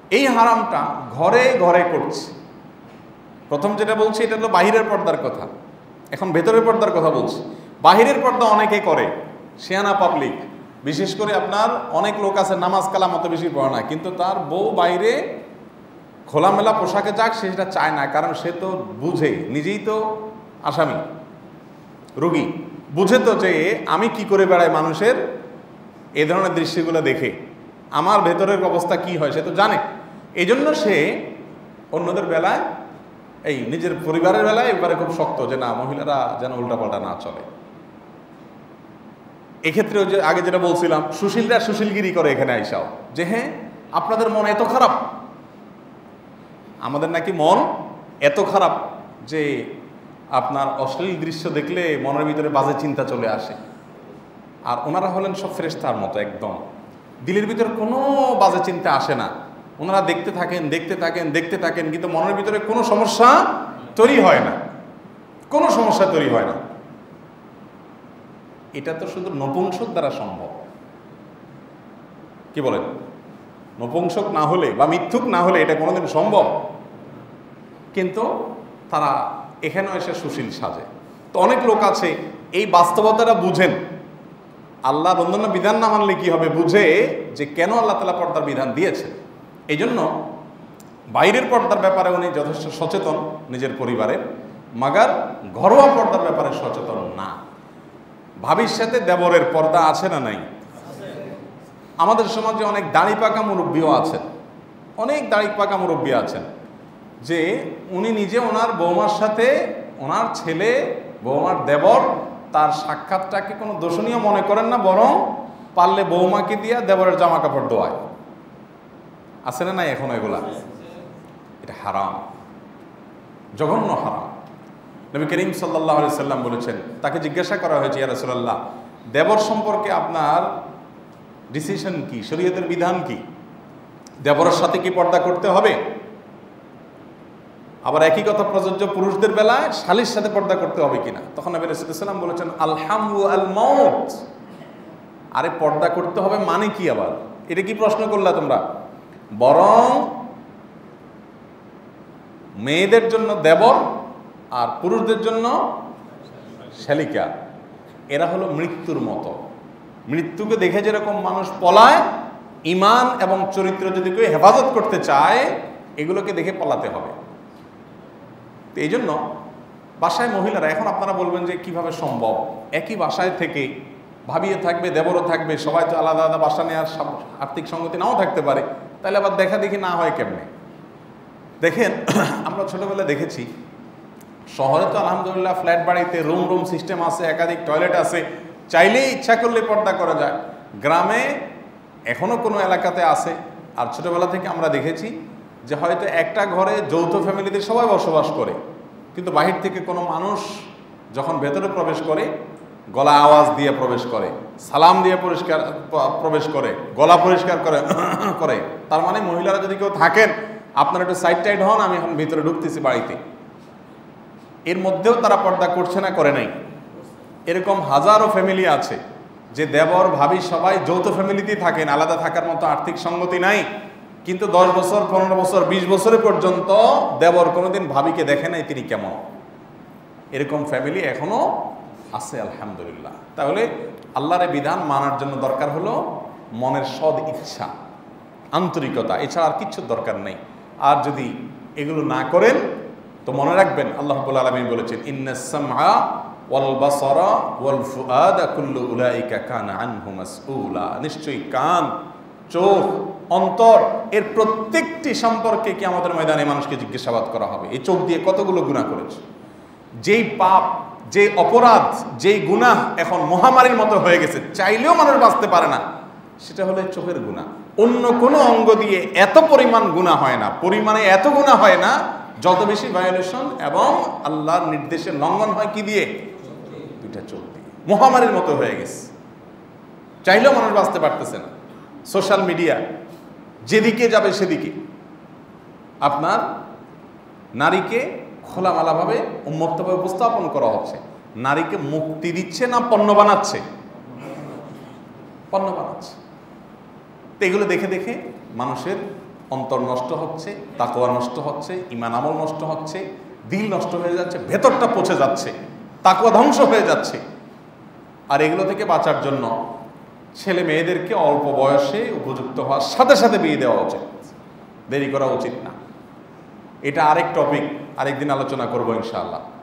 এই হারামটা ঘরে ঘরে করছে। প্রথম যেটা বলছি এটা হলো বাহিরের পর্দার কথা, এখন ভেতরের পর্দার কথা বলছি। বাহিরের পর্দা অনেকে করে, শিয়ানা পাবলিক, বিশেষ করে আপনার অনেক লোক আছে নামাজ কালাম অত বেশি পড়ে না, কিন্তু তার বউ বাইরে খোলামেলা পোশাকে যাক সে সেটা চায় না, কারণ সে তো বুঝে, নিজেই তো আসামি রোগী, বুঝে তো যে আমি কি করে বেড়াই মানুষের এই ধরনের দৃশ্যগুলো দেখে আমার ভেতরের অবস্থা কি হয় সে তো জানে। এই জন্য সে অন্যদের বেলায়, এই নিজের পরিবারের বেলায় এবারে খুব শক্ত যে না, মহিলারা যেন উল্টাপাল্টা না চলে। এক্ষেত্রে ওই যে আগে যেটা বলছিলাম, সুশীলরা সুশীলগিরি করে এখানে আইসাও, যে হ্যাঁ আপনাদের মন এত খারাপ, আমাদের নাকি মন এত খারাপ যে আপনার অশ্লীল দৃশ্য দেখলে মনের ভিতরে বাজে চিন্তা চলে আসে। আর ওনারা হলেন সব ফেরেশতার মতো, একদম দিলের ভিতরে কোনো বাজে চিন্তা আসে না। ওনারা দেখতে থাকেন দেখতে থাকেন দেখতে থাকেন, কিন্তু মনের ভিতরে কোনো সমস্যা তৈরি হয় না, কোনো সমস্যা তৈরি হয় না। এটা তো শুধু নপুংসক দ্বারা সম্ভব। কি বলেন? নপুংসক না হলে বা মিথ্যুক না হলে এটা কোনোদিন সম্ভব। কিন্তু তারা এখানেও এসে সুশীল সাজে। তো অনেক লোক আছে এই বাস্তবতাটা বুঝেন, আল্লাহর অন্যান্য বিধান না মানলে কি হবে, বুঝে যে কেন আল্লাহ তাআলা পর্দার বিধান দিয়েছে। এই জন্য বাইরের পর্দার ব্যাপারে উনি যথেষ্ট সচেতন নিজের পরিবারের, মাগার ঘরোয়া পর্দার ব্যাপারে সচেতন না। ভাবির সাথে দেবরের পর্দা আছে না নাই? আমাদের সমাজে অনেক দাড়ি পাকা মুরব্বীও আছেন, অনেক দাড়ি পাকা মুরব্বী আছেন, যে উনি নিজে ওনার বৌমার সাথে, ওনার ছেলে বৌমার দেবর, তার সাক্ষাৎটাকে কোনো দোষণীয় মনে করেন না, বরং পারলে বৌমাকে দিয়া দেবরের জামা কাপড় ধোয়ায়। আছে না নাই এখন এগুলা? এটা হারাম, জঘন্য হারাম। নবী করিম সাল্লাল্লাহু আলাইহি সাল্লাম বলেছেন, তাকে জিজ্ঞাসা করা হয়েছে, ইয়া রাসূলুল্লাহ, দেবর সম্পর্কে আপনার ডিসিশন কি, শরীয়তের বিধান কি, দেবরের সাথে কি পর্দা করতে হবে? আবার একই কথা প্রযোজ্য পুরুষদের বেলায়, শালীর সাথে পর্দা করতে হবে কিনা? তখন নবী রাসূলুল্লাহ সাল্লাল্লাহু আলাইহি ওয়াসাল্লাম বলেছেন, আলহামু আল মাউত। আরে পর্দা করতে হবে মানে কি? আবার এটা কি প্রশ্ন করলা তোমরা? বরং মেয়েদের জন্য দেবর আর পুরুষদের জন্য শালিকা, এরা হলো মৃত্যুর মতো। মৃত্যুকে দেখে যেরকম মানুষ পলায়, ঈমান এবং চরিত্র যদি কেউ হেফাজত করতে চায়, এগুলোকে দেখে পলাতে হবে। তো এই জন্য বাসায় মহিলারা, এখন আপনারা বলবেন যে কিভাবে সম্ভব, একই বাসায় থেকে ভাবিয়ে থাকবে, দেবরও থাকবে, সবাই তো আলাদা আলাদা বাসা নেওয়ার আর্থিক সঙ্গতি নাও থাকতে পারে, তাহলে আবার দেখা দেখি না হয় কেমনে? দেখেন, আমরা ছোটবেলায় দেখেছি, শহরে তো আলহামদুলিল্লাহ ফ্ল্যাট বাড়িতে রুম রুম সিস্টেম আছে, একাধিক টয়লেট আছে, চাইলেই ইচ্ছা করলে পর্দা করা যায়। গ্রামে এখনো কোনো এলাকাতে আছে। আর ছোটবেলা থেকে আমরা দেখেছি যে হয়তো একটা ঘরে যৌথ ফ্যামিলিতে সবাই বসবাস করে, কিন্তু বাহির থেকে কোনো মানুষ যখন ভেতরে প্রবেশ করে, গলা আওয়াজ দিয়ে প্রবেশ করে, সালাম দিয়ে প্রবেশ করে, গলা পরিষ্কার করে, তার মানে মহিলারা যদি কেউ থাকেন, আপনারা একটু সাইড টাইড হন, আমি এখন ভিতরে ঢুকতেছি বাড়িতে। এর মধ্যেও তারা পর্দা করছে না, করে নাই? এরকম হাজারো ফ্যামিলি আছে যে দেবর ভাবি সবাই যৌথ ফ্যামিলিতেই থাকেন, আলাদা থাকার মতো আর্থিক সঙ্গতি নাই, কিন্তু 10 বছর 15 বছর 20 বছরের পর্যন্ত দেবর কোনোদিন ভাবিকে দেখে নাই তিনি কেমন। এরকম ফ্যামিলি এখনো আছে আলহামদুলিল্লাহ। তাহলে আল্লাহর বিধান মানার জন্য দরকার হলো মনের সদ ইচ্ছা, আন্তরিকতা, এছাড়া আর কিচ্ছু দরকার নেই। আর যদি এগুলো না করেন তো মনে রাখবেন, আল্লাহ রাব্বুল আলামিন বলেছেন, ইন্নাস সামআ ওয়াল বাসারা ওয়াল ফুআদা কুল্লু উলাইকা কানা আনহু মাসউলা। নিশ্চয়ই কান, চোখ, অন্তর, এর প্রত্যেকটি সম্পর্কে কিয়ামতের ময়দানে মানুষকে জিজ্ঞাসাবাদ করা হবে। এই চোখ দিয়ে কতগুলো গুনাহ করেছে। যেই পাপ, যে অপরাধ, যেই গুনাহ এখন মহামারীর মতো হয়ে গেছে, চাইলেও মানুষ বাঁচতে পারে না, সেটা হলো চোখের গুনাহ। অন্য কোনো অঙ্গ দিয়ে এত পরিমাণ গুনাহ হয় না, পরিমাণে এত গুনাহ হয় না, যত বেশি ভায়োলেশন এবং আল্লাহর নির্দেশের লঙ্ঘন হয় কি দিয়ে? দুইটা চোখ দিয়ে। মহামারীর মতো হয়ে গেছে, চাইলেও মানুষ বাঁচতে পারতেছে না। সোশ্যাল মিডিয়া যেদিকে যাবে সেদিকে আপনার নারীকে খোলামেলাভাবে উন্মুক্তভাবে উপস্থাপন করা হচ্ছে। নারীকে মুক্তি দিচ্ছে না পণ্য বানাচ্ছে? পণ্য বানাচ্ছে। তো এগুলো দেখে দেখে মানুষের অন্তর নষ্ট হচ্ছে, তাকওয়া নষ্ট হচ্ছে, ঈমান আমল নষ্ট হচ্ছে, দিল নষ্ট হয়ে যাচ্ছে, ভেতরটা পচে যাচ্ছে, তাকওয়া ধ্বংস হয়ে যাচ্ছে। আর এগুলো থেকে বাঁচার জন্য ছেলে মেয়েদেরকে অল্প বয়সে উপযুক্ত হওয়ার সাথে সাথে বিয়ে দেওয়া উচিত, দেরি করা উচিত না। এটা আরেক টপিক, আরেকদিন আলোচনা করবো ইনশাআল্লাহ।